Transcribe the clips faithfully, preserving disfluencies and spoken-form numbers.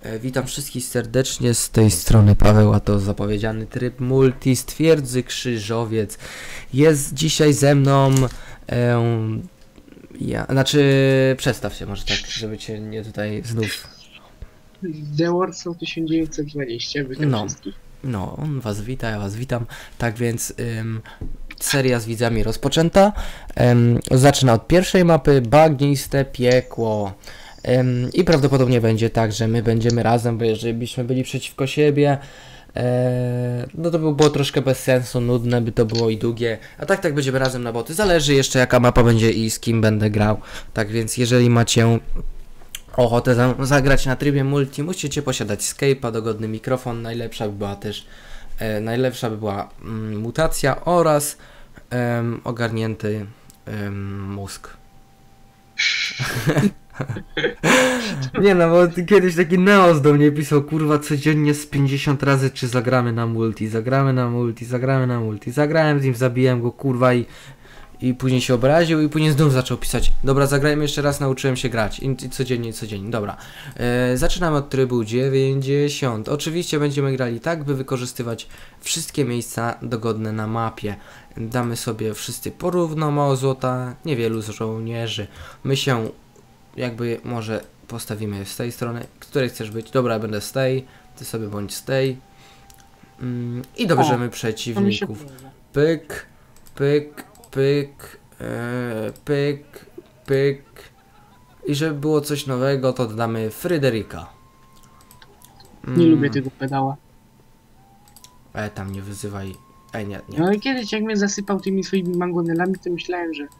E, Witam wszystkich serdecznie, z tej strony Paweł, a to zapowiedziany tryb multi z twierdzy Krzyżowiec. Jest dzisiaj ze mną, e, ja, znaczy przedstaw się może tak, żeby cię nie tutaj znów... The Warsaw tysiąc dziewięćset dwadzieścia, witam No. wszystkich. No, on was wita, ja was witam. Tak więc ym, seria z widzami rozpoczęta. Ym, zaczyna od pierwszej mapy, bagniste piekło. Ym, I prawdopodobnie będzie tak, że my będziemy razem, bo jeżeli byśmy byli przeciwko siebie, e, no to by było troszkę bez sensu, nudne by to było i długie. A tak, tak będziemy razem na boty. Zależy jeszcze jaka mapa będzie i z kim będę grał. Tak więc jeżeli macie ochotę za zagrać na trybie multi, musicie posiadać Skype'a, dogodny mikrofon, najlepsza by była też e, najlepsza by była mm, mutacja oraz em, ogarnięty em, mózg. Nie no, bo kiedyś taki Neos do mnie pisał, kurwa, codziennie z pięćdziesiąt razy, czy zagramy na multi, zagramy na multi, zagramy na multi. Zagrałem z nim, zabiłem go, kurwa, i I później się obraził i później znów zaczął pisać. Dobra, zagrajmy jeszcze raz, nauczyłem się grać. I, i codziennie, codziennie. Dobra. E, zaczynamy od trybu dziewięćdziesiąt. Oczywiście będziemy grali tak, by wykorzystywać wszystkie miejsca dogodne na mapie. Damy sobie wszyscy porówno mało złota, niewielu z żołnierzy. My się jakby może postawimy z tej strony. Której chcesz być? Dobra, będę z tej. Ty sobie bądź z tej. Mm, I dobierzemy O, przeciwników. Pyk, pyk. Pyk, e, pyk, pyk. I żeby było coś nowego, to dodamy Fryderyka. Mm. Nie lubię tego pedała. E, tam nie wyzywaj. Ej, nie, nie. No i kiedyś jak mnie zasypał tymi swoimi mangonelami, to myślałem, że...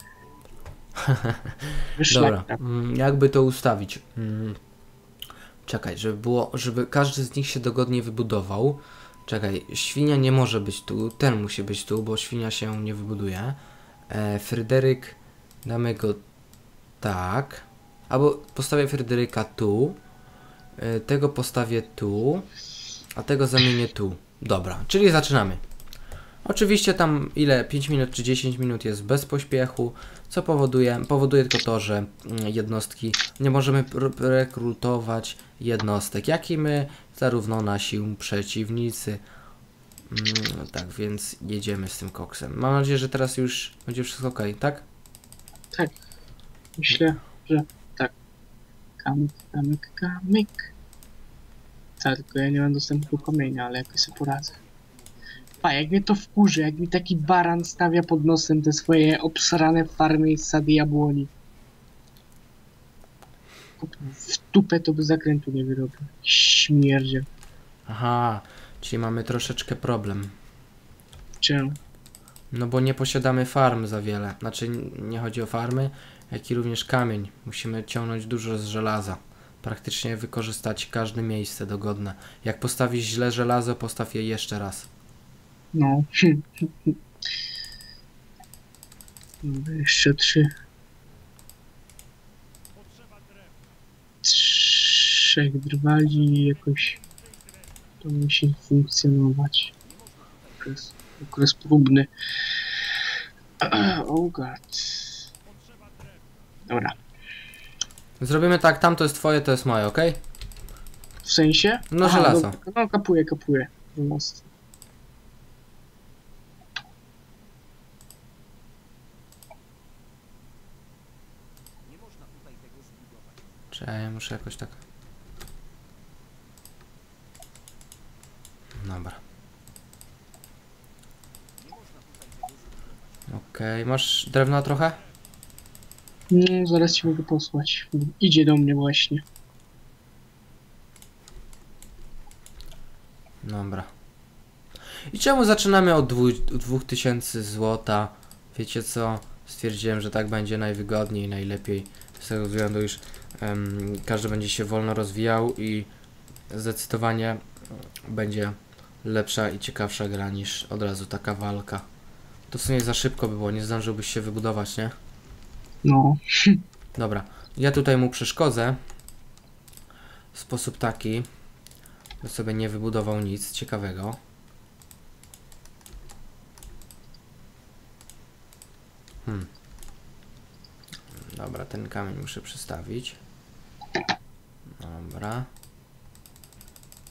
Dobra, mm, jakby to ustawić? Mm. Czekaj, żeby było, żeby każdy z nich się dogodnie wybudował. Czekaj, świnia nie może być tu, ten musi być tu, bo świnia się nie wybuduje. E, Fryderyk, damy go tak. Albo postawię Fryderyka tu. E, tego postawię tu. A tego zamienię tu. Dobra, czyli zaczynamy. Oczywiście tam ile? pięć minut czy dziesięć minut jest bez pośpiechu. Co powoduje? Powoduje tylko to, że jednostki nie możemy rekrutować jednostek, jak i my, zarówno nasi przeciwnicy. Mm, tak więc jedziemy z tym koksem. Mam nadzieję, że teraz już będzie wszystko ok, tak? Tak. Myślę, że tak. Kamyk, kamyk, kamyk. Tak, tylko ja nie mam dostępu do kamienia, ale jakoś sobie poradzę. Pa, jak mnie to wkurzy, jak mi taki baran stawia pod nosem te swoje obsrane farmy i sady jabłoni. W tupę to by zakrętu nie wyrobił. Śmierdzie. Aha, czyli mamy troszeczkę problem. Czemu? No bo nie posiadamy farm za wiele. Znaczy nie chodzi o farmy, jak i również kamień. Musimy ciągnąć dużo z żelaza. Praktycznie wykorzystać każde miejsce dogodne. Jak postawisz źle żelazo, postaw je jeszcze raz. No. Dobra, jeszcze trzy. Trzech drwali jakoś to musi funkcjonować. Okres, okres próbny. Oh god. Dobra. Zrobimy tak, tam to jest twoje, to jest moje, ok? W sensie? No Aha, żelazo. dobra. No kapuję, kapuję. Żelastwo. Czy ja muszę jakoś tak... Dobra. Okej, okay. Masz drewna trochę? No, zaraz ci mogę posłać. Idzie do mnie właśnie. Dobra. I czemu zaczynamy od dwóch tysięcy złota? Wiecie co? Stwierdziłem, że tak będzie najwygodniej, najlepiej. Z tego względu, iż um, każdy będzie się wolno rozwijał i zdecydowanie będzie lepsza i ciekawsza gra niż od razu taka walka. To co nie za szybko by było, nie zdążyłbyś się wybudować, nie? No. Dobra, ja tutaj mu przeszkodzę w sposób taki, by sobie nie wybudował nic ciekawego. Hmm. Dobra, ten kamień muszę przestawić. Dobra.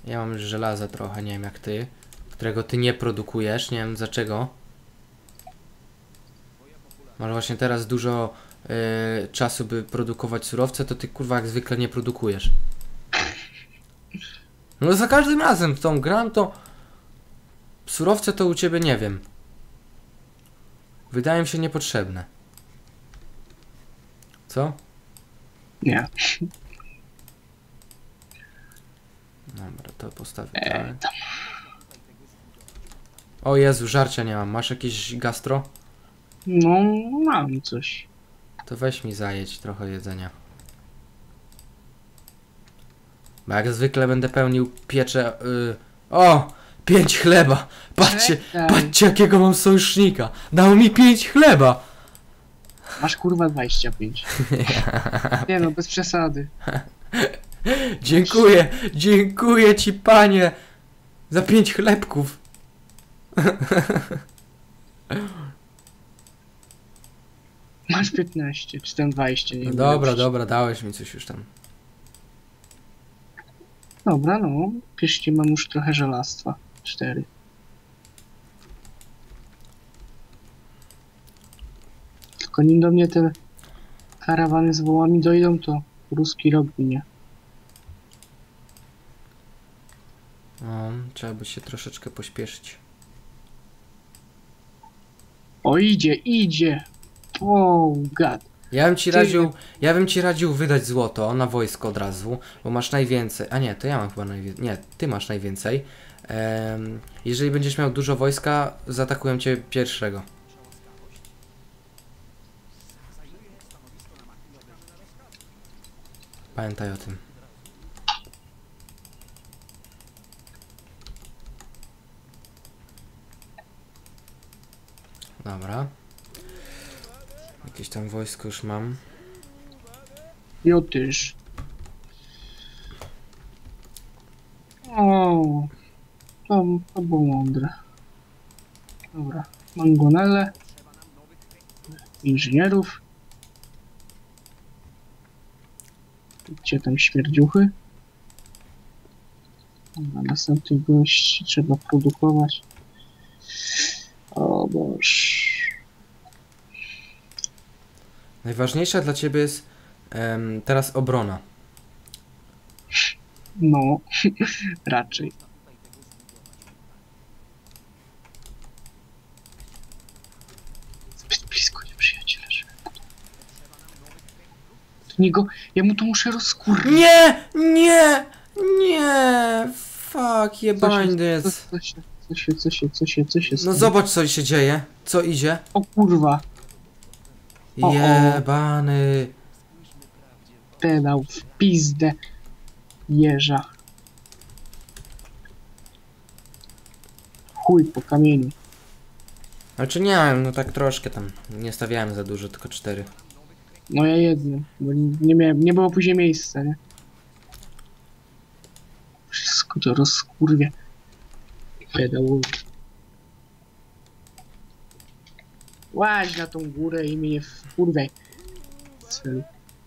Ja mam już żelaza trochę, nie wiem jak ty, którego ty nie produkujesz, nie wiem dlaczego. Masz właśnie teraz dużo y, czasu, by produkować surowce, to ty kurwa jak zwykle nie produkujesz. No za każdym razem w tą gram to surowce to u ciebie nie wiem. Wydają mi się niepotrzebne. Co? Nie. Dobra, to postawię Eee, tak. tam. O Jezu, żarcia nie mam. Masz jakieś gastro? No, mam coś. To weź mi zajedź trochę jedzenia. Bo jak zwykle będę pełnił pieczę... Yy... O! Pięć chleba! Patrzcie, Czekaj. patrzcie jakiego mam sojusznika! Dał mi pięć chleba! Masz kurwa dwadzieścia pięć. Nie no, bez przesady. Dziękuję, dziękuję ci panie! Za pięć chlebków! Masz piętnaście, czy tam dwadzieścia, nie No wiem. dobra, dobra, dałeś mi coś już tam. Dobra, no. Pieszcie, mam już trochę żelastwa. Cztery. Tylko nim do mnie te karawany z wołami dojdą, to ruski rok minie. No, trzeba by się troszeczkę pośpieszyć. O, idzie, idzie! O, gad. Ja bym ci Ty- radził, ja bym ci radził wydać złoto na wojsko od razu, bo masz najwięcej. A nie, to ja mam chyba najwięcej. Nie, ty masz najwięcej. Em, jeżeli będziesz miał dużo wojska, zaatakuję cię pierwszego. Pamiętaj o tym. Dobra. Jakieś tam wojsko już mam. Jotyż. O, to, to było mądre. Dobra, mangonele. Inżynierów. Gdzie tam śmierdziuchy? Dobra, następnych gości trzeba produkować. O Boż. Najważniejsza dla ciebie jest em, teraz obrona. No, raczej. Zbyt blisko, nieprzyjaciele, żeby... To niego, ja mu to muszę rozkurwić. Nie! Nie! Nie! Fuck, jebańdys. Co się, co się, co się, co się, co się No stało? zobacz co się dzieje. Co idzie? O kurwa, O, o. Jebany. pedał w pizdę jeża. Chuj po kamieniu. Znaczy nie wiem, no tak troszkę tam. Nie stawiałem za dużo, tylko cztery. No ja jednym, bo nie, nie miałem, nie było później miejsca, nie? Wszystko to rozkurwie. Pedał. Łaź na tą górę i mnie wkurwiaj. Cel.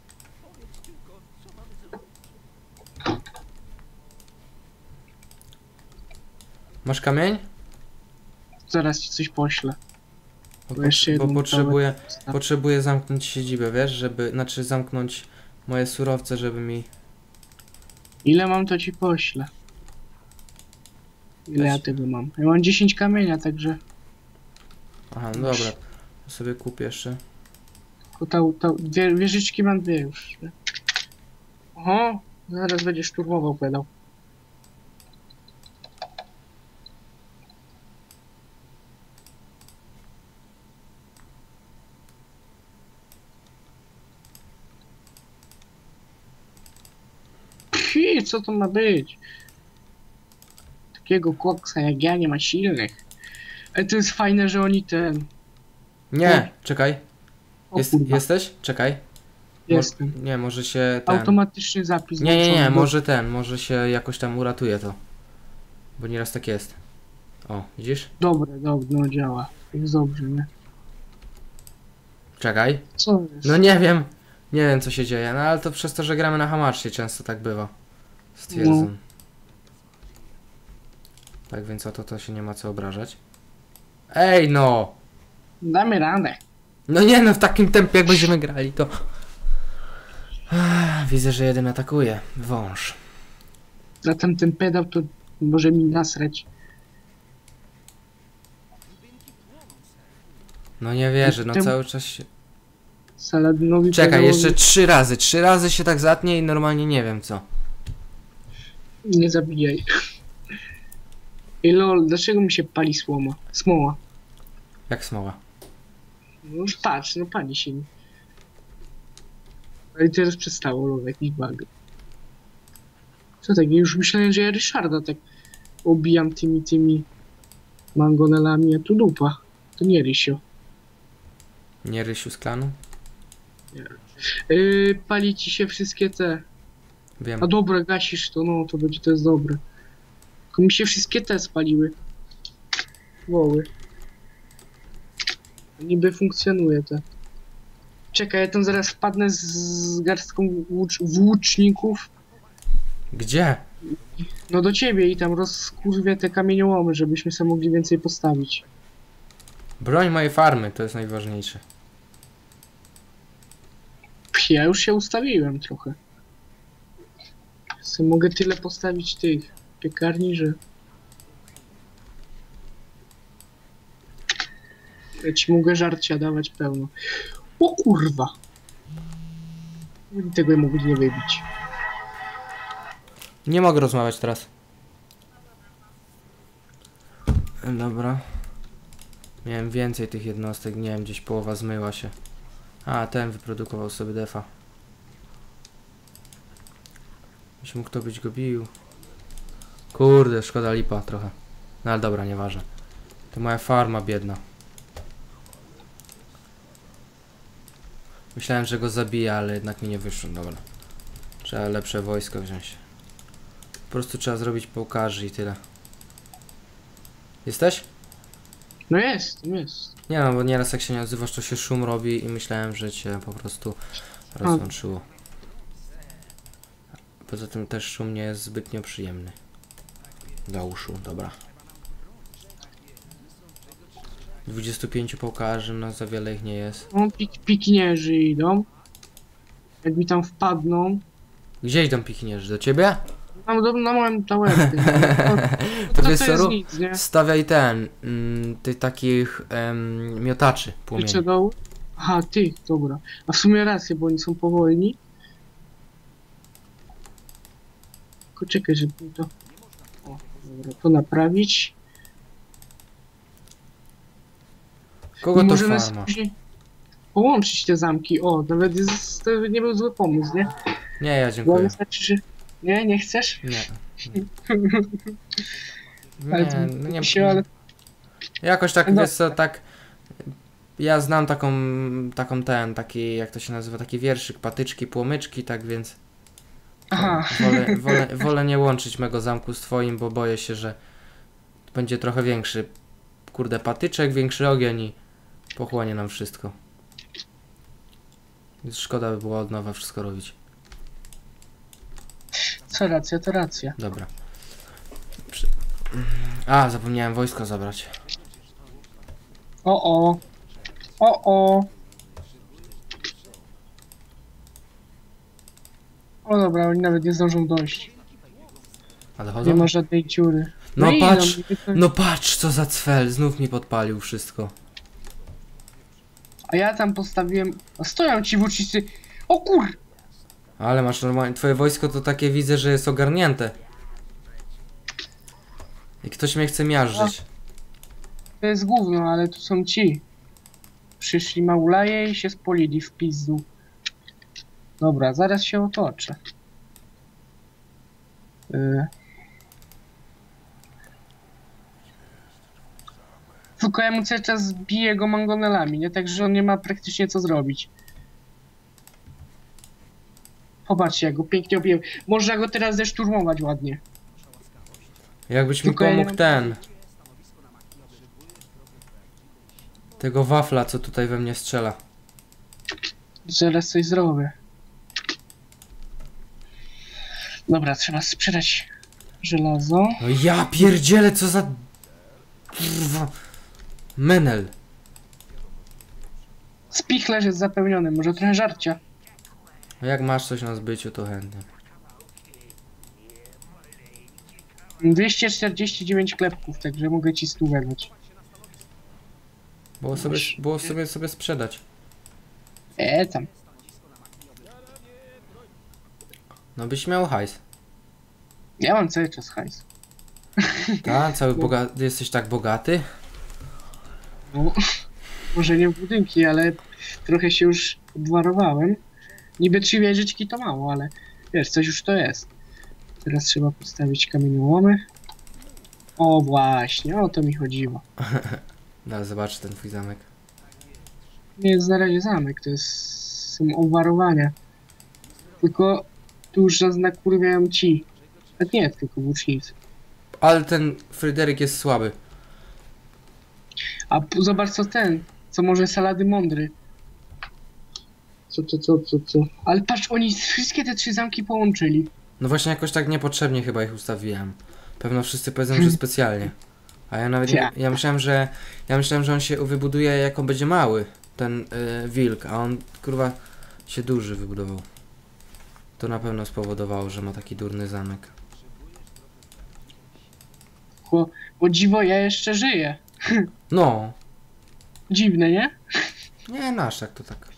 Masz kamień? Zaraz ci coś poślę. Bo, Bo jeszcze pot- bo jedną potrzebuję, kawę. potrzebuję zamknąć siedzibę, wiesz, żeby, znaczy zamknąć moje surowce, żeby mi... Ile mam, to ci poślę. Ile Weź. ja tego mam? Ja mam dziesięć kamienia, także... Aha, no dobra. To sobie kupię jeszcze. Tylko ta, ta, dwie wieżyczki mam dwie już. Oho, zaraz będzie szturmował pedał. Pii, co to ma być? Takiego koksa jak ja nie ma silnych. Ale to jest fajne, że oni ten... Nie, czekaj. O Jest, kurwa, jesteś? Czekaj. jestem. Mo- nie, może się ten... Automatyczny zapis. Nie, nie, nie, włączony, bo- może ten, może się jakoś tam uratuje to. Bo nieraz tak jest. O, widzisz? Dobre, dobre, no działa. Jest dobrze, nie? Czekaj. Co jest? No nie wiem. Nie wiem co się dzieje, no ale to przez to, że gramy na hamacznie często tak bywa. Stwierdzam. Tak więc o to to się nie ma co obrażać. Ej no! Damy radę. No nie no, w takim tempie jak będziemy grali to... Ach, widzę, że jeden atakuje. Wąż. A tamten pedał to może mi nasrać. No nie wierzę, no Czemu- cały czas się... Saladynowi Czekaj, pedałowi jeszcze trzy razy. Trzy razy się tak zatnie i normalnie nie wiem co. nie zabijaj. Ej lol, dlaczego mi się pali słoma? Smoła. Jak smoła. No już patrz, no pali się mi. Ale teraz przestało lol, jakiś bug. Co tak, już myślałem, że ja Ryszarda tak obijam tymi, tymi mangonelami, a tu dupa. To nie Rysio. Nie Rysiu z klanu? Yy, pali ci się wszystkie te... Wiem. A dobra, gasisz to, no to będzie, to jest dobre. Tylko mi się wszystkie te spaliły. Woły. Niby funkcjonuje te. Czekaj, ja tam zaraz wpadnę z, z garstką włócz, włóczników. Gdzie? No do ciebie i tam rozkurwię te kamieniołomy, żebyśmy sobie mogli więcej postawić. Broń mojej farmy, to jest najważniejsze. Pff, ja już się ustawiłem trochę. So, mogę tyle postawić tych piekarni, że... Ja ci mogę żarcia dawać pełno. O kurwa! Tego mogli nie wybić. Nie mogę rozmawiać teraz. Dobra. Miałem więcej tych jednostek, nie wiem, gdzieś połowa zmyła się. A, ten wyprodukował sobie defa. Byś mógł to być go bił. Kurde, szkoda lipa trochę. No ale dobra, nieważne. To moja farma biedna. Myślałem, że go zabija, ale jednak mi nie wyszło. Dobra. Trzeba lepsze wojsko wziąć. Po prostu trzeba zrobić połkarzy i tyle. Jesteś? No jest, jest. Nie no, bo nieraz jak się nie odzywasz, to się szum robi i myślałem, że cię po prostu rozłączyło. Poza tym też szum nie jest zbytnio przyjemny. Do uszu, dobra. dwudziestu pięciu połkarzy, no za wiele ich nie jest. No, pik pikinierzy idą. Jak mi tam wpadną. Gdzie idą pikinierzy? Do ciebie? Mam do, na moim tałerze. To To, wiesz to co jest rób? nic, nie? Stawiaj ten, mm, tych takich em, miotaczy płomieni. Jeszcze dołu? Aha, ty, dobra. A w sumie rację, bo oni są powolni. Tylko czekaj, żeby to... O, dobra, to naprawić. Kogo I to możemy farma? później połączyć te zamki. O, nawet jest, to nie był zły pomysł, nie? Nie, ja Bo dziękuję. wystarczy, że... Nie, nie chcesz? Nie. Ale Nie, to no nie, się, ale... jakoś tak, No. wiesz co, tak... Ja znam taką, taką ten, taki, jak to się nazywa, taki wierszyk, patyczki, płomyczki, tak więc... Aha. Wolę, wolę, wolę nie łączyć mego zamku z twoim, bo boję się, że będzie trochę większy. Kurde, patyczek, większy ogień i pochłonie nam wszystko. Więc szkoda by było od nowa wszystko robić. Co racja, to racja. Dobra. Przy... A, zapomniałem wojsko zabrać. O, o. O, o. O dobra, oni nawet nie zdążą dojść. Ale Nie chodzą? ma żadnej dziury. No i patrz, idą, i to- no patrz co za cfel, znów mi podpalił wszystko. A ja tam postawiłem... A stoją ci włócznicy. O kur... Ale masz normalnie, twoje wojsko to takie widzę, że jest ogarnięte. I ktoś mnie chce miażdżyć. To jest gówno, ale tu są ci. Przyszli maulaje i się spolili w pizdu. Dobra, zaraz się otoczę. Yy. Tylko ja mu cały czas biję go mangonelami, nie? Także on nie ma praktycznie co zrobić. Popatrzcie, jak go pięknie obiłem. Można go teraz zeszturmować ładnie. Jakbyś mi Tylko ja nie pomógł mam- ten. Tego wafla, co tutaj we mnie strzela. Zaraz coś zrobię. Dobra, trzeba sprzedać żelazo. No ja pierdzielę, co za... Kurwa. Menel. Spichlerz jest zapełniony, może trochę żarcia. A jak masz coś na zbyciu, to chętnie. dwieście czterdzieści dziewięć klepków, także mogę ci stówę dać. Było sobie, było sobie, sobie sprzedać. E tam. No byś miał hajs. Ja mam cały czas hajs. Ta, cały bogaty, jesteś tak bogaty? No, może nie w budynki, ale trochę się już obwarowałem. Niby trzy wieżyczki to mało, ale wiesz, coś już to jest. Teraz trzeba postawić kamieniołomy. O właśnie, o to mi chodziło. No, zobacz ten twój zamek. Nie jest na razie zamek, to jest... są obwarowania. Tylko tu już nakurwiają ci. A nie, tylko włócznicy. Ale ten Fryderyk jest słaby. A p- zobacz co ten, co może Salady Mądry. Co, co, co, co, co. Ale patrz, oni wszystkie te trzy zamki połączyli. No właśnie jakoś tak niepotrzebnie chyba ich ustawiłem. Pewno wszyscy powiedzą, że specjalnie. A ja nawet nie, ja myślałem, że ja myślałem, że on się wybuduje jak on będzie mały. Ten y, wilk, a on kurwa się duży wybudował. To na pewno spowodowało, że ma taki durny zamek. Bo, bo dziwo, ja jeszcze żyję. No. Dziwne, nie? Nie, nasz tak to tak.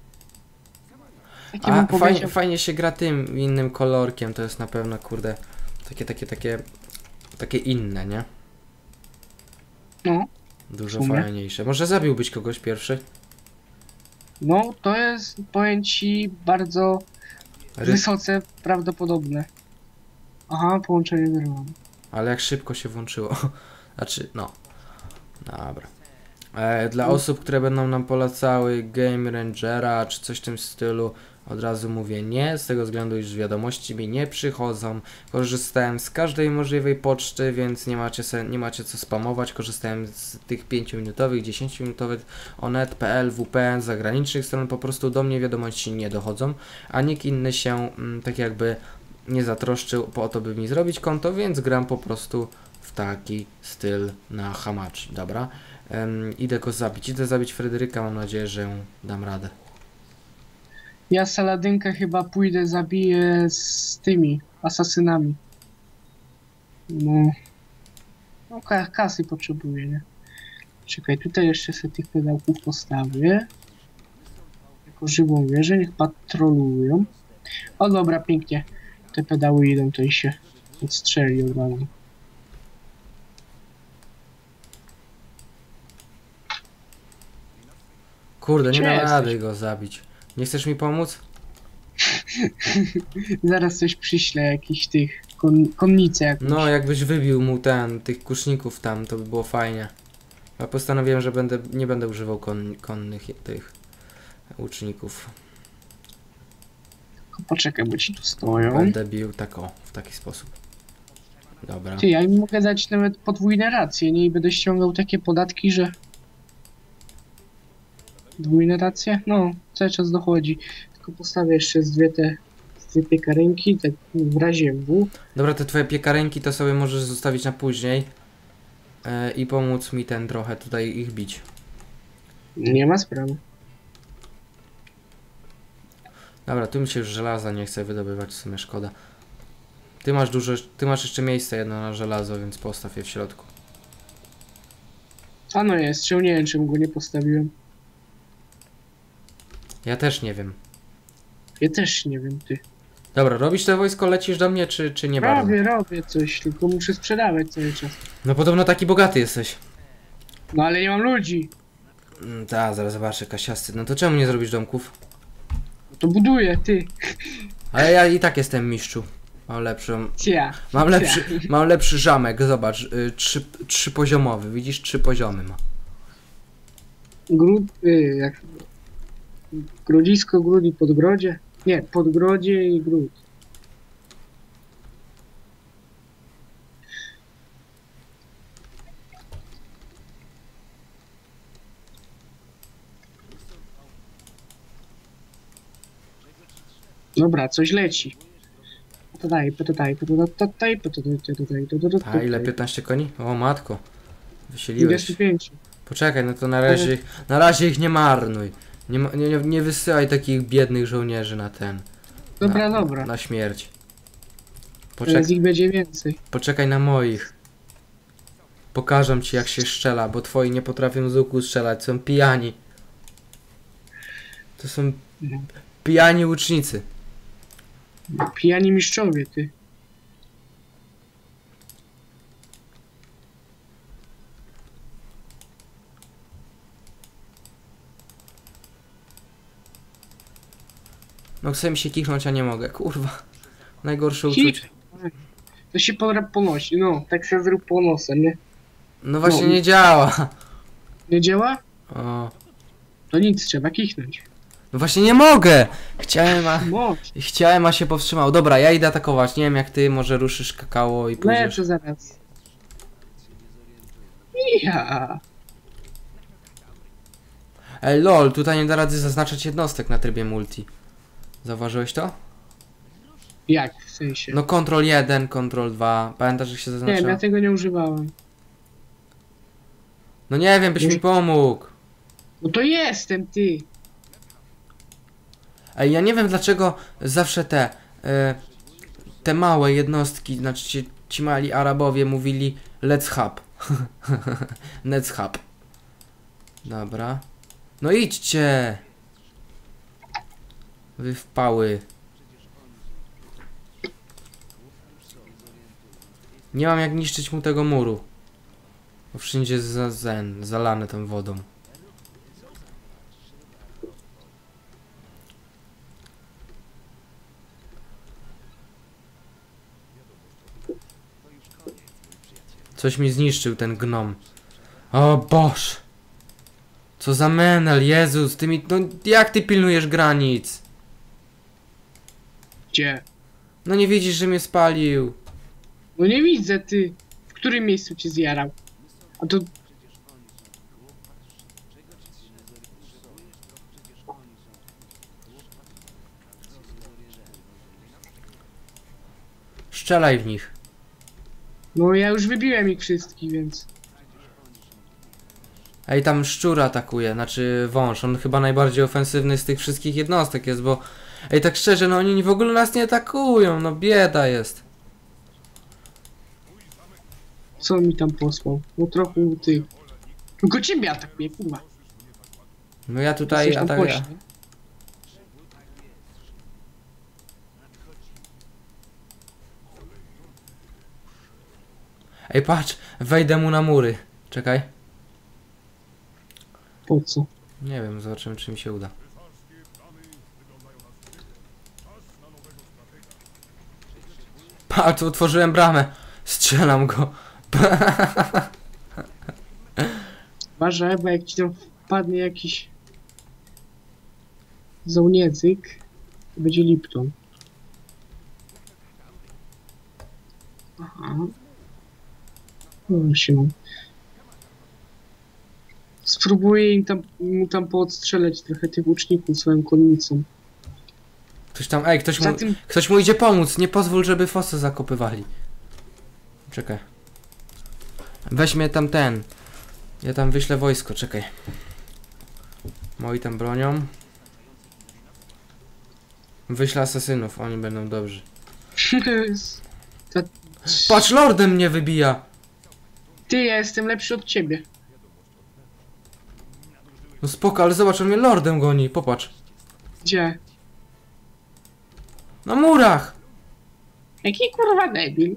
Takie A bym fajnie, powiedział. fajnie się gra tym innym kolorkiem, to jest na pewno kurde takie, takie, takie, takie inne, nie? No, Dużo W sumie. fajniejsze. Może zabiłbyś kogoś pierwszy? no, to jest, powiem ci, bardzo Ry wysoce prawdopodobne. Aha, połączenie zerwane. Ale jak szybko się włączyło. Znaczy, no. Dobra. E, dla No. osób, które będą nam polecały Game Rangera czy coś w tym stylu, od razu mówię nie, z tego względu, iż wiadomości mi nie przychodzą. Korzystałem z każdej możliwej poczty, więc nie macie, se, nie macie co spamować. Korzystałem z tych pięciominutowych, dziesięciominutowych onet kropka pe el, W P N, zagranicznych stron, po prostu do mnie wiadomości nie dochodzą, a nikt inny się mm, tak jakby nie zatroszczył po to, by mi zrobić konto, więc gram po prostu w taki styl na hamachi, dobra? Um, idę go zabić, idę zabić Fryderyka, mam nadzieję, że dam radę. Ja Saladynkę chyba pójdę, zabiję z tymi asasynami. No. No, ka kasy potrzebuję, nie? Czekaj, tutaj jeszcze sobie tych pedałków postawię. Jako żywą wieżę, niech patrolują. O dobra, pięknie. Te pedały idą, to i się odstrzeli od razu. Kurde, nie Gdzie dam jesteś? rady go zabić. Nie chcesz mi pomóc? Zaraz coś przyślę, jakichś tych kon konnice jakąś. No, jakbyś wybił mu ten, tych kuszników tam, to by było fajnie. Ja postanowiłem, że będę, nie będę używał kon, konnych tych łuczników. Tylko poczekaj, bo ci tu stoją. Będę bił tak o, w taki sposób. Dobra. Ty, ja im mogę dać nawet podwójne racje, nie? I będę ściągał takie podatki, że... Podwójne racje? No, cały czas dochodzi. Tylko postawię jeszcze z dwie te... z dwie piekarynki, tak w razie W. Dobra, te twoje piekarenki to sobie możesz zostawić na później. E, I pomóc mi ten trochę tutaj ich bić. Nie ma sprawy. Dobra, tu mi się już żelaza nie chce wydobywać, w sumie szkoda. Ty masz dużo, ty masz jeszcze miejsce jedno na żelazo, więc postaw je w środku. A no jest, czy nie wiem, czemu go nie postawiłem. Ja też nie wiem. Ja też nie wiem, ty. Dobra, robisz to wojsko, lecisz do mnie, czy, czy nie bardzo? Robię, robię coś, tylko muszę sprzedawać cały czas. No podobno taki bogaty jesteś. No ale nie mam ludzi. Mm, ta, zaraz zobaczę, kasiasty. No to czemu nie zrobisz domków? No to buduję, ty. Ale ja i tak jestem mistrzu. Mam lepszą... Cia. Mam lepszy, mam lepszy zamek, zobacz. Y, trzy, trzypoziomowy, widzisz? Trzy poziomy ma. Gród, y, jak... Grodzisko, gród i podgrodzie? Nie, podgrodzie i gród. Dobra, coś leci. tutaj, tutaj, tutaj, tutaj, tutaj, A ile? piętnaście koni? O matko. Wysiliłeś. dwadzieścia pięć. Poczekaj, no to na razie, ich, na razie ich nie marnuj. Nie, ma- nie, nie, nie wysyłaj takich biednych żołnierzy na ten. Dobra, na, dobra. Na śmierć. Teraz Poczek ich będzie więcej. poczekaj na moich. Pokażę ci jak się strzela, bo twoi nie potrafią z łuku strzelać, są pijani. To są No. pijani łucznicy. Pijani mistrzowie, ty. No chcę mi się kichnąć, a nie mogę, kurwa. Najgorsze Hit. uczucie. To się pora ponosi, no, tak się zrób po nosem, nie? No właśnie No. nie działa. Nie działa? O. To nic, trzeba kichnąć. No właśnie nie mogę! Chciałem, a... Moc. Chciałem, a się powstrzymał. Dobra, ja idę atakować. Nie wiem jak ty, może ruszysz kakao i pójdziesz. Lecę zaraz. Ja. Ej lol, tutaj nie da rady zaznaczać jednostek na trybie multi. Zauważyłeś to? Jak w sensie? No kontrol jeden, kontrol dwa. Pamiętasz jak się nie zaznacza? wiem, ja tego nie używałem. No nie wiem, byś Może- mi pomógł. No to jestem, ty. Ej, ja nie wiem dlaczego zawsze te e, te małe jednostki, znaczy ci, ci mali Arabowie mówili let's hub. Let's hub. Dobra. No idźcie! Wy wpały. Nie mam jak niszczyć mu tego muru. Bo wszędzie jest za zen, zalane tą wodą. Coś mi zniszczył ten gnom. O Boż! Co za menel, Jezus, ty mi... No jak ty pilnujesz granic? Gdzie? No nie widzisz, że mnie spalił. No nie widzę, ty. W którym miejscu cię zjarał? A to... Strzelaj w nich. No ja już wybiłem ich wszystkich, więc... Ej, tam szczur atakuje, znaczy wąż. On chyba najbardziej ofensywny z tych wszystkich jednostek jest, bo... Ej, tak szczerze, no oni w ogóle nas nie atakują, no bieda jest. Co on mi tam posłał? No trochę ty. Tylko ciebie atakuje, kurwa. No ja tutaj Jesteś tam atakuję. pośle. Ej, patrz, wejdę mu na mury. Czekaj. Po co? Nie wiem, zobaczymy czy mi się uda. Patrz, otworzyłem bramę. Strzelam go. Uważaj, bo jak ci tam wpadnie jakiś... żołnierzyk, to będzie Lipton. Aha. No się. Spróbuję im tam, mu tam poodstrzelać trochę tych łuczników swoją konnicą. Ktoś tam, ej, ktoś mu, Za tym, ktoś mu idzie pomóc. Nie pozwól, żeby fosy zakopywali. Czekaj. Weźmie tam ten. Ja tam wyślę wojsko, czekaj. Moi tam bronią. Wyślę asasynów, oni będą dobrzy. Ta, Patrz, lordem mnie wybija. ty, ja jestem lepszy od ciebie. No spoko, ale zobacz, on mnie lordem goni, popatrz. Gdzie? Na murach! Jaki kurwa debil.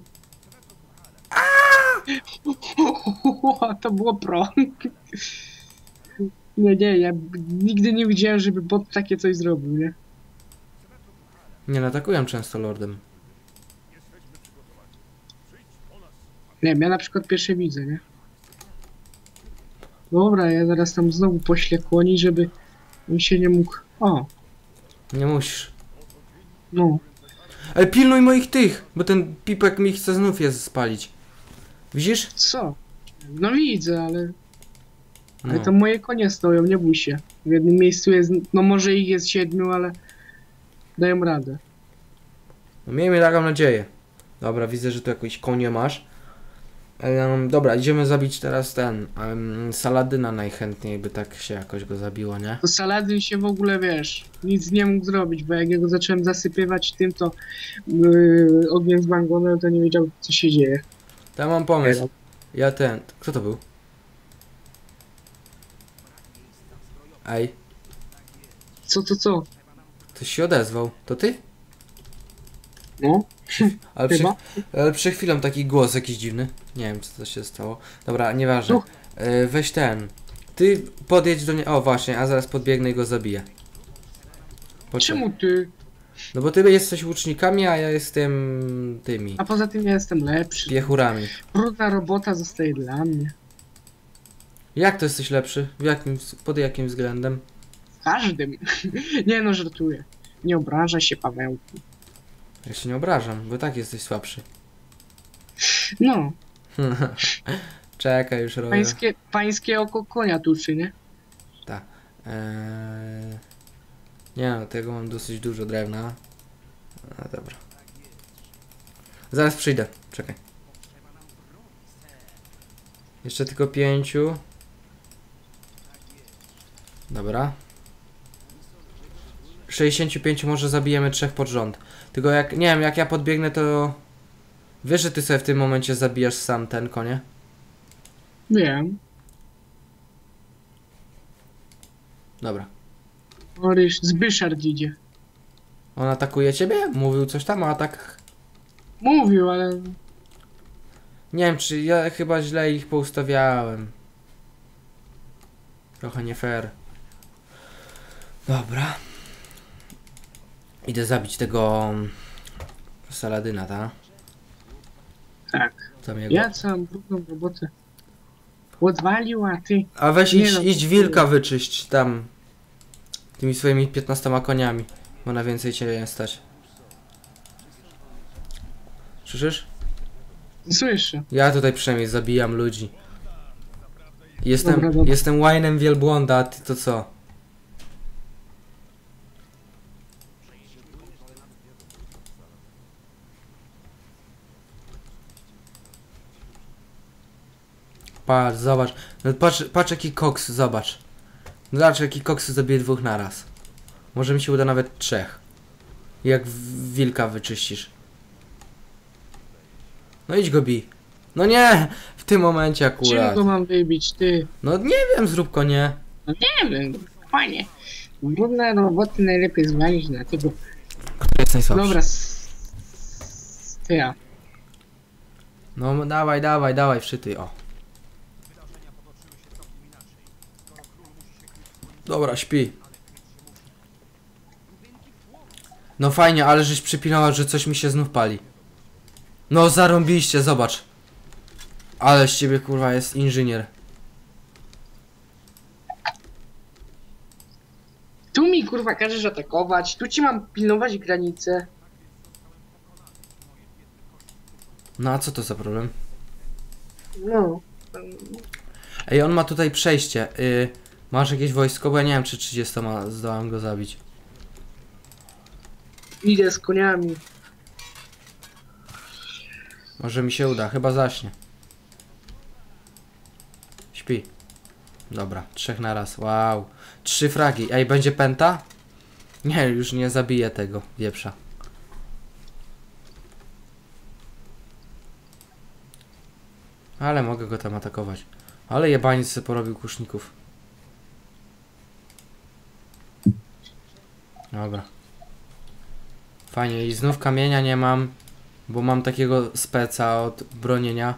To było pro. Nie, nie, ja nigdy nie widziałem, żeby bot takie coś zrobił, nie? Nie no, atakują często lordem. Nie wiem, ja na przykład pierwsze widzę, nie? Dobra, ja zaraz tam znowu poślę kłoni, żeby on się nie mógł... O, Nie musisz. no. Ej, pilnuj moich tych, bo ten pipek mi chce znów je spalić. Widzisz? Co? No widzę, ale... Ale No. to moje konie stoją, nie bój się. W jednym miejscu jest... No może ich jest siedmiu, ale... Dają radę. No miejmy taką nadzieję. Dobra, widzę, że tu jakieś konie masz. Um, dobra, idziemy zabić teraz ten um, Saladyna najchętniej, by tak się jakoś go zabiło, nie? To Saladyn się w ogóle, wiesz, nic nie mógł zrobić, bo jak ja go zacząłem zasypywać tym, to yy, ogniem z mangonem, to nie wiedział, co się dzieje. To ja mam pomysł. Ja ten... Kto to był? Ej, Co, co, co? ktoś się odezwał. To ty? No, Ale przy, chyba. ale przed chwilą taki głos jakiś dziwny. Nie wiem, co to się stało. Dobra, nieważne. Duch. E, weź ten. Ty podjedź do niego. O, właśnie, a zaraz podbiegnę i go zabiję. Poczekaj. Czemu ty? No bo ty jesteś łucznikami, a ja jestem tymi A poza tym ja jestem lepszy. piechurami. Brudna robota zostaje dla mnie. Jak to jesteś lepszy? W jakim, pod jakim względem? W każdym. Nie no, żartuję. Nie obrażaj się, Pawełku. Ja się nie obrażam, bo tak jesteś słabszy. No, Czekaj, już robię. pańskie, pańskie oko konia tuczy, nie? Tak. Eee... Nie no, tego mam dosyć dużo drewna. A dobra. Zaraz przyjdę, czekaj. Jeszcze tylko pięciu. Dobra. sześćdziesięciu pięciu może zabijemy trzech pod rząd. Tylko jak, nie wiem, jak ja podbiegnę, to... Wiesz, że ty sobie w tym momencie zabijasz sam ten konie? Wiem. Dobra. Oryż, Zbyszard idzie. On atakuje ciebie? Mówił coś tam o atakach? Mówił, ale... Nie wiem, czy ja chyba źle ich poustawiałem. Trochę nie fair. Dobra. Idę zabić tego Saladyna, ta? Tak. Tam jego. Ja całą brudną robotę odwalił, a ty... A weź Nie idź, no, idź to- wilka wyczyść tam. Tymi swoimi piętnastoma koniami. Bo na więcej cię nie stać. Słyszysz? Słyszę. Ja tutaj przynajmniej zabijam ludzi. Jestem, Dobra, dobra. jestem łajnem wielbłąda, a ty to co? Patrz, zobacz. No patrz, patrz jaki koks, zobacz. Zobacz jaki koks zabije dwóch naraz. Może mi się uda nawet trzech. Jak w- wilka wyczyścisz. No idź go bij. No nie! W tym momencie Czym akurat. go mam wybić, ty? No nie wiem, zrób konie. No nie wiem, fajnie. Brudne roboty najlepiej zwalić na tego. Kto jest najsłabszy? Dobra, s- s- ty ja. No dawaj, dawaj, dawaj, wszyty, o. Dobra, śpi. No fajnie, ale żeś przypinała, że coś mi się znów pali. No zarąbiście, zobacz. Ale z ciebie kurwa jest inżynier. Tu mi kurwa każesz atakować, tu ci mam pilnować granice. No a co to za problem? No. Ej, on ma tutaj przejście. Y, masz jakieś wojsko? Bo ja nie wiem, czy trzydziestoma zdołam go zabić. Idę z koniami. Może mi się uda, chyba zaśnie. Śpi. Dobra, trzech na raz. Wow. Trzy fragi. Ej, będzie penta? Nie, już nie zabiję tego wieprza. Ale mogę go tam atakować. Ale jebaniec sobie porobił kuszników. Dobra. Fajnie. I znów kamienia nie mam. Bo mam takiego speca od bronienia.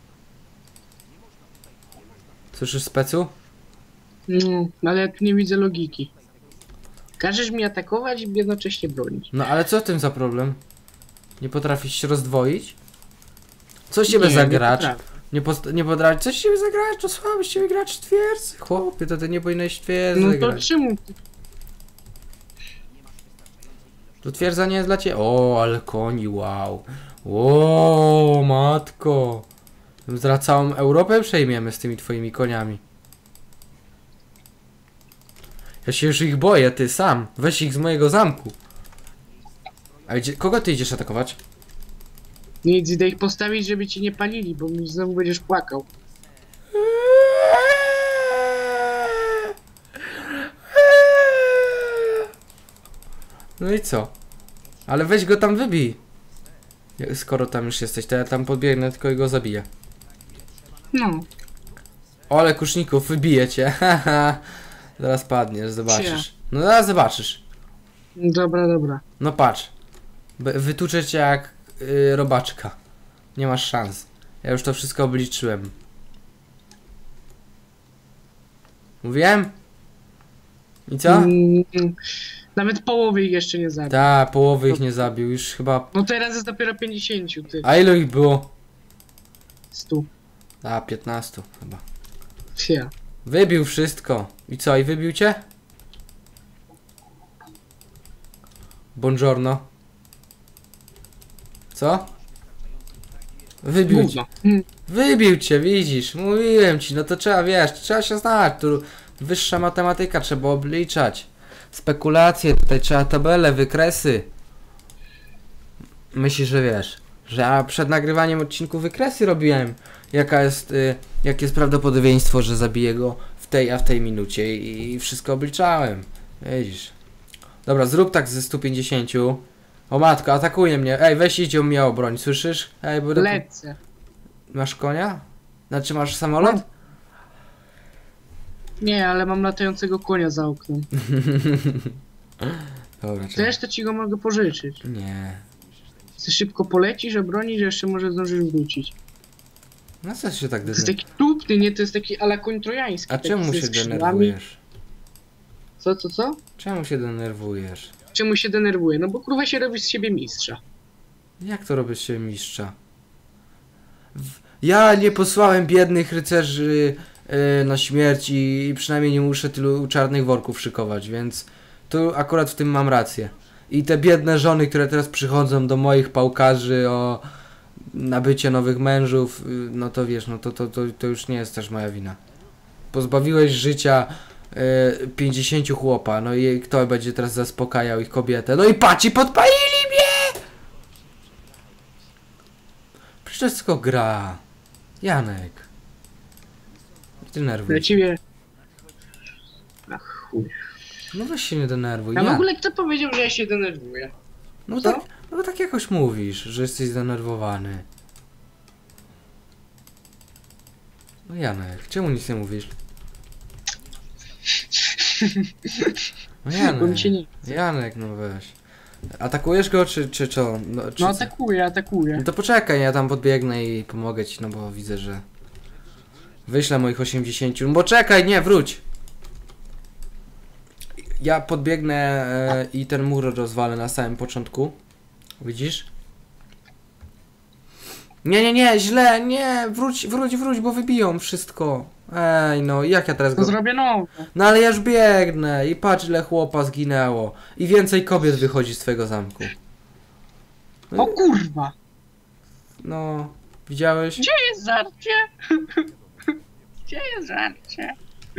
Słyszysz specu? No, ale ja tu nie widzę logiki. Każesz mi atakować i jednocześnie bronić. No ale co w tym za problem? Nie potrafisz się rozdwoić? Co z ciebie Nie, za nie gracz? potrafię. Nie, post- nie potrafisz? Co z ciebie za gracz? To słaby z ciebie gracz twierdzy. Chłopie, to ty nie powinieneś twierdzy No to grać. czemu? To twierdza nie jest dla ciebie. O, ale koni, wow. O, matko. Zaraz całą Europę przejmiemy z tymi twoimi koniami. Ja się już ich boję, ty sam. Weź ich z mojego zamku. A gdzie, kogo ty idziesz atakować? Nic, idę ich postawić, żeby ci nie palili, bo mi znowu będziesz płakał. No i co? Ale weź go tam wybij. Skoro tam już jesteś, to ja tam podbiegnę, tylko i go zabiję. No. O, ale kuszników, wybiję cię. Haha. Zaraz padniesz, zobaczysz. No zaraz zobaczysz. Dobra, dobra. No patrz. B- Wytuczę cię jak yy, robaczka. Nie masz szans. Ja już to wszystko obliczyłem. Mówiłem? I co? Mm, nawet połowy ich jeszcze nie zabił. Ta, połowy ich nie zabił, już chyba... No teraz jest dopiero pięćdziesiąt, ty. A ilu ich było? stu. A, piętnaście chyba. Ja. Wybił wszystko. I co, i wybił cię? Buongiorno. Co? Wybił cię. Gówno. Mm. Wybił cię, widzisz. Mówiłem ci, no to trzeba, wiesz, trzeba się znać. Tu wyższa matematyka, trzeba obliczać. Spekulacje, tutaj trzeba tabele, wykresy. Myślisz, że wiesz, że ja przed nagrywaniem odcinku wykresy robiłem. Jaka jest, y, jakie jest prawdopodobieństwo, że zabiję go w tej, a w tej minucie i, i wszystko obliczałem. Widzisz. Dobra, zrób tak ze stu pięćdziesięciu. O matko, atakuje mnie. Ej, weź idź mnie o broń, słyszysz? Ej, bo... Lecę. Masz konia? Znaczy masz samolot? Nie, ale mam latającego konia za oknem. Dobra, Też to ci go mogę pożyczyć. Nie. Chcesz szybko polecisz, obronisz, że jeszcze może zdążysz wrócić. No co się tak To jest denerwujesz? taki tupny, nie? To jest taki ala koń trojański. A taki czemu ze się skrzydłami. denerwujesz? Co, co, co? Czemu się denerwujesz? Czemu się denerwuje? No bo kurwa się robi z siebie mistrza. Jak to robisz się mistrza? W- Ja nie posłałem biednych rycerzy yy, na śmierć i, i przynajmniej nie muszę tylu czarnych worków szykować, więc tu akurat w tym mam rację. I te biedne żony, które teraz przychodzą do moich pałkarzy o nabycie nowych mężów, yy, no to wiesz, no to, to, to, to już nie jest też moja wina. Pozbawiłeś życia yy, pięćdziesięciu chłopa, no i kto będzie teraz zaspokajał ich kobietę? No i patrz, i podpalili mnie! Przecież to jest tylko gra. Janek. Nie denerwuj się. Właściwie... Ach chuj. No weź się nie denerwuj. A w Ja. ogóle kto powiedział, że ja się denerwuję? No co? tak, no tak jakoś mówisz, że jesteś zdenerwowany. No Janek, czemu nic nie mówisz? No Bo mi się Janek, nie... Janek, no weź. Atakujesz go, czy, czy co? No, czy No co? atakuję, atakuję. No to poczekaj, ja tam podbiegnę i pomogę ci, no bo widzę, że... Wyślę moich osiemdziesięciu, no bo czekaj, nie, wróć! Ja podbiegnę e, i ten mur rozwalę na samym początku. Widzisz? Nie, nie, nie, źle, nie, wróć, wróć, wróć, bo wybiją wszystko. Ej, no, jak ja teraz To go... zrobię nowe. No ale ja już biegnę i patrz ile chłopa zginęło. I więcej kobiet wychodzi z twojego zamku. O kurwa! No, widziałeś? Gdzie jest żarcie? Gdzie jest żarcie?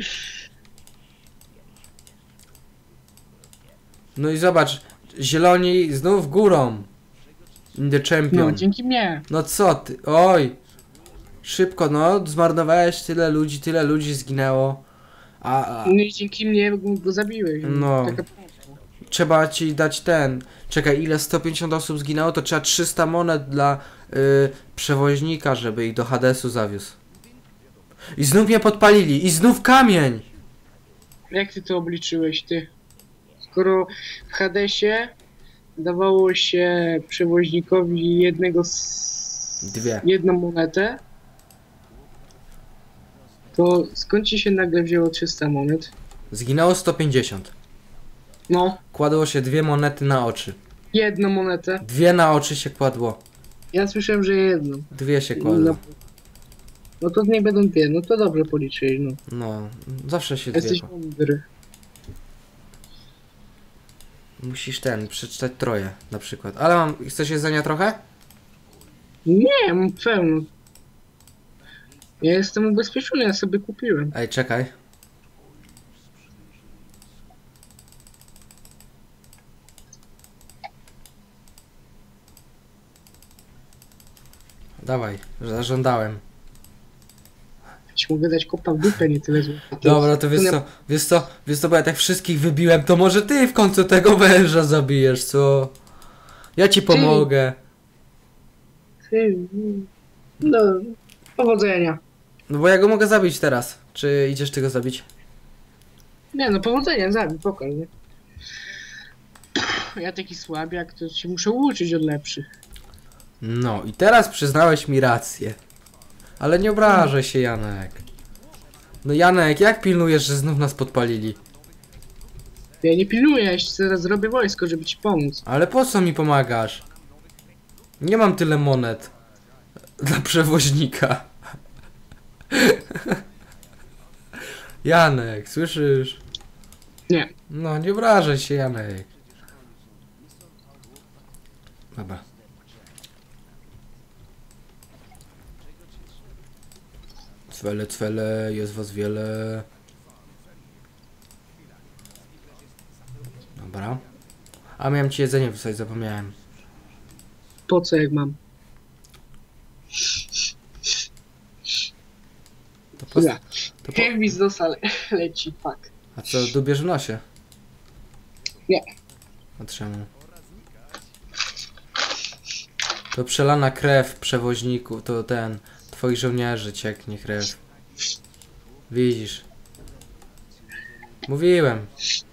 No i zobacz, zieloni znów górą. In the No, champion. dzięki mnie. No co ty, oj. Szybko, no, zmarnowałeś tyle ludzi, tyle ludzi zginęło. A, a No i dzięki mnie go zabiłeś. No. Taka prosta. trzeba ci dać ten. Czekaj, ile sto pięćdziesiąt osób zginęło, to trzeba trzysta monet dla y, przewoźnika, żeby ich do Hadesu zawiózł. I znów mnie podpalili, i znów kamień! Jak ty to obliczyłeś, ty? Skoro w Hadesie dawało się przewoźnikowi jednego z... Dwie. jedną monetę, to skąd ci się nagle wzięło trzysta monet? Zginęło sto pięćdziesiąt. No, Kładło się dwie monety na oczy. jedną monetę. Dwie na oczy się kładło. Ja słyszałem, że jedną. Dwie się No, kładło. no to nie będą dwie, no to dobrze policzyłeś, no. No, zawsze się dwie. Jesteś kła- mądry. Musisz ten, przeczytać troje na przykład. Ale mam, chcesz jedzenia trochę? Nie, mam pełno. Ja jestem ubezpieczony, ja sobie kupiłem. Ej, czekaj. Dawaj, zażądałem. Ci mogę dać kopa w dupę, nie tyle złotych. Dobra, to wiesz co, wiesz co, wiesz co, bo ja tak wszystkich wybiłem, to może ty w końcu tego węża zabijesz, co? Ja ci pomogę. Ty, no, powodzenia. No bo ja go mogę zabić teraz. Czy idziesz ty go zabić? Nie no, powodzenia, zabij, spokojnie. Ja taki słabiak, to się muszę uczyć od lepszych. No i teraz przyznałeś mi rację. Ale nie obrażaj się, Janek. No Janek, jak pilnujesz, że znów nas podpalili? Ja nie pilnuję, ja jeszcze teraz zrobię wojsko, żeby ci pomóc. Ale po co mi pomagasz? Nie mam tyle monet. Dla przewoźnika. Janek, słyszysz? Nie. No, nie obrażaj się, Janek. Dobra. Cwele, cwele, jest was wiele. Dobra. A miałem ci jedzenie wysłać, zapomniałem. Po co jak mam? To po, Ja. to po, Jak mi z nosa le leci, fuck. a co, dubiesz w nosie? Nie. A czemu? To przelana krew przewoźników, to ten, twoich żołnierzy cieknie krew. Widzisz. Mówiłem.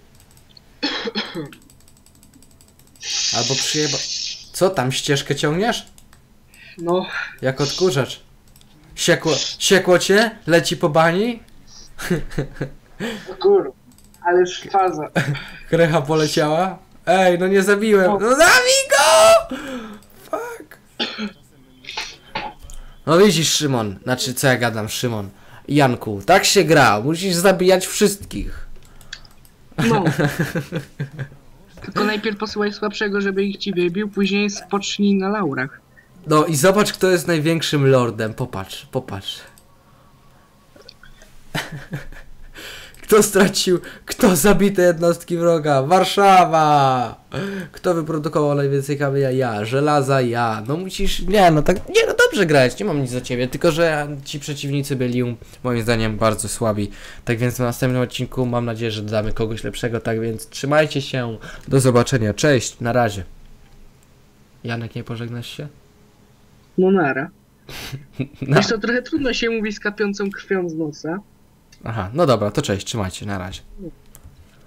Albo przyjeba... Co tam, ścieżkę ciągniesz? No, Jak odkurzacz. Siekło, siekło cię? Leci po bani? kur... ale już faza. Krecha poleciała? Ej, no nie zabiłem. No zabij go! Fuck. No widzisz, Szymon. Znaczy, co ja gadam, Szymon. Janku, tak się gra. Musisz zabijać wszystkich. No. Tylko najpierw posyłaj słabszego, żeby ich ci wybił, później spocznij na laurach. No i zobacz, kto jest największym lordem. Popatrz, popatrz. Kto stracił, kto zabite jednostki wroga? Warszawa! Kto wyprodukował najwięcej kamienia? Ja. Żelaza? Ja. No musisz, nie no tak, nie no dobrze grać, nie mam nic za ciebie, tylko że ci przeciwnicy byli moim zdaniem bardzo słabi. Tak więc w następnym odcinku mam nadzieję, że dodamy kogoś lepszego, tak więc trzymajcie się, do zobaczenia, cześć, na razie. Janek, nie pożegnasz się? No nara. No. Wiesz, to trochę trudno się mówi z kapiącą krwią z nosa. Aha, no dobra, to cześć, trzymajcie, na razie.